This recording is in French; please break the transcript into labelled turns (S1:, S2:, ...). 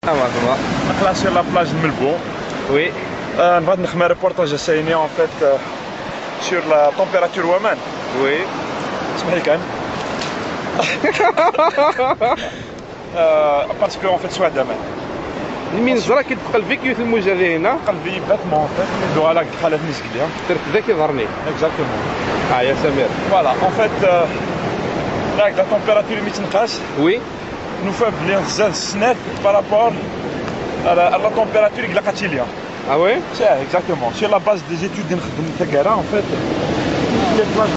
S1: مرحبا.
S2: نقلع سير لا بلاج de Melbourne.
S1: وي
S2: نبغي نخدم ريبورتاج سيني en fait sur la température woman.
S1: وي
S2: اسمح لي كان. parce que en fait سواء دابا
S1: من زرا كيتبقى الفيكيو الموجه هنا
S2: قلبي باتمون en fait ندوي على حالات مسكليه.
S1: درت ذا كيظهرني.
S2: exactement.
S1: يا سمير.
S2: voilà en fait là la température اللي تنقاس
S1: وي
S2: نوفا بلي زاد السنات بارابور على لا température اللي لقاتي ليها.
S1: اه وي
S2: C'est exactement. Sur la base des études que nous faisons en fait,